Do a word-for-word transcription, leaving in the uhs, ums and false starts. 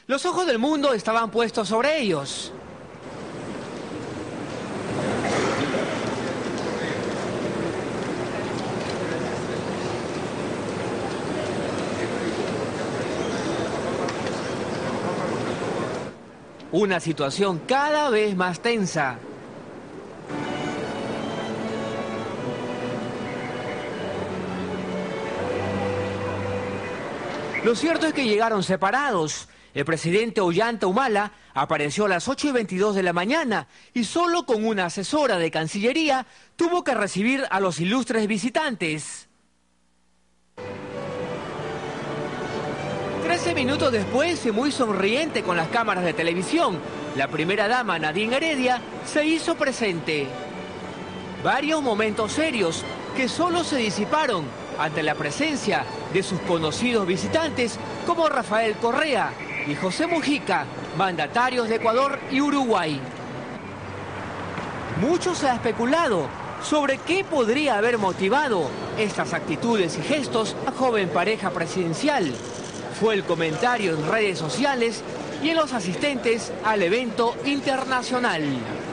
Los ojos del mundo estaban puestos sobre ellos. Una situación cada vez más tensa. Lo cierto es que llegaron separados. El presidente Ollanta Humala apareció a las ocho y veintidós de la mañana y solo con una asesora de Cancillería tuvo que recibir a los ilustres visitantes. Trece minutos después, y muy sonriente con las cámaras de televisión, la primera dama Nadine Heredia se hizo presente. Varios momentos serios que solo se disiparon ante la presencia de sus conocidos visitantes como Rafael Correa y José Mujica, mandatarios de Ecuador y Uruguay. Mucho se ha especulado sobre qué podría haber motivado estas actitudes y gestos a la joven pareja presidencial. Fue el comentario en redes sociales y en los asistentes al evento internacional.